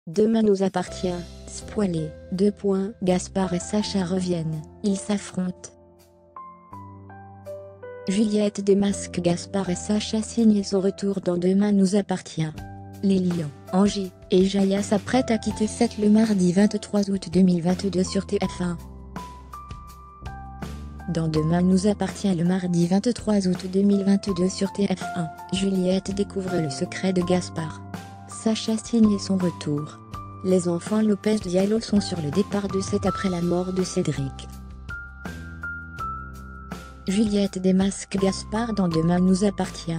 Demain nous appartient, spoilé, 2 points. Gaspard et Sacha reviennent, ils s'affrontent. Juliette démasque Gaspard et Sacha signe son retour dans Demain nous appartient. Lilian, Angie et Jaya s'apprêtent à quitter 7 le mardi 23 août 2022 sur TF1. Dans Demain nous appartient le mardi 23 août 2022 sur TF1, Juliette découvre le secret de Gaspard. Sacha signe son retour. Les enfants Lopez Diallo sont sur le départ de 7 après la mort de Cédric. Juliette démasque Gaspard dans Demain nous appartient.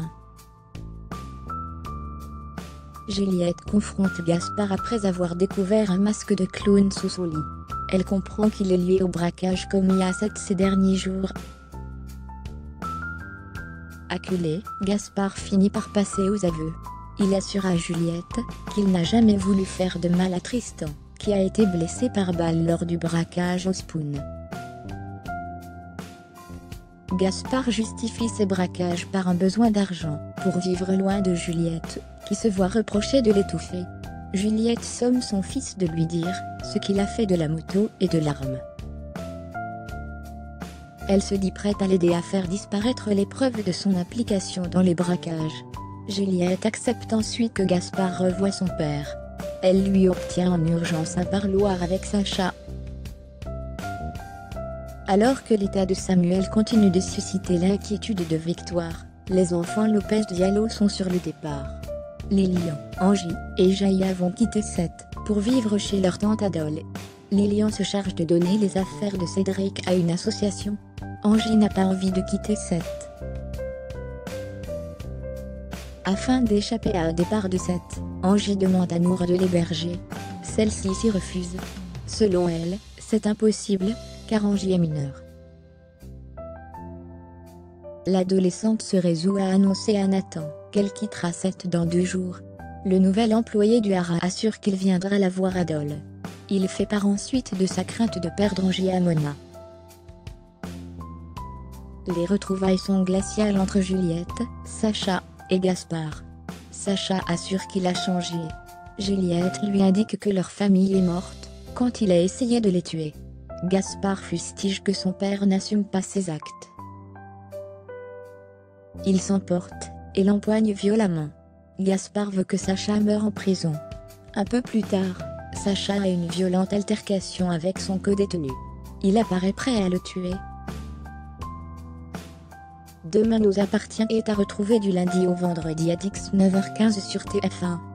Juliette confronte Gaspard après avoir découvert un masque de clown sous son lit. Elle comprend qu'il est lié au braquage commis à 7 ces derniers jours. Acculé, Gaspard finit par passer aux aveux. Il assure à Juliette qu'il n'a jamais voulu faire de mal à Tristan, qui a été blessé par balle lors du braquage au Spoon. Gaspard justifie ses braquages par un besoin d'argent, pour vivre loin de Juliette, qui se voit reprocher de l'étouffer. Juliette somme son fils de lui dire ce qu'il a fait de la moto et de l'arme. Elle se dit prête à l'aider à faire disparaître les preuves de son implication dans les braquages. Juliette accepte ensuite que Gaspard revoie son père. Elle lui obtient en urgence un parloir avec Sacha. Alors que l'état de Samuel continue de susciter l'inquiétude de Victoire, les enfants Lopez Diallo sont sur le départ. Lilian, Angie et Jaya vont quitter 7 pour vivre chez leur tante Adol. Lilian se charge de donner les affaires de Cédric à une association. Angie n'a pas envie de quitter 7. Afin d'échapper à un départ de 7, Angie demande à Nour de l'héberger. Celle-ci s'y refuse. Selon elle, c'est impossible, car Angie est mineure. L'adolescente se résout à annoncer à Nathan qu'elle quittera 7 dans 2 jours. Le nouvel employé du Hara assure qu'il viendra la voir à Dole. Il fait part ensuite de sa crainte de perdre Angie à Mona. Les retrouvailles sont glaciales entre Juliette, Sacha et Gaspard. Sacha assure qu'il a changé. Juliette lui indique que leur famille est morte quand il a essayé de les tuer. Gaspard fustige que son père n'assume pas ses actes. Il s'emporte et l'empoigne violemment. Gaspard veut que Sacha meure en prison. Un peu plus tard, Sacha a une violente altercation avec son codétenu. Il apparaît prêt à le tuer. Demain nous appartient est à retrouver du lundi au vendredi à 19h15 sur TF1.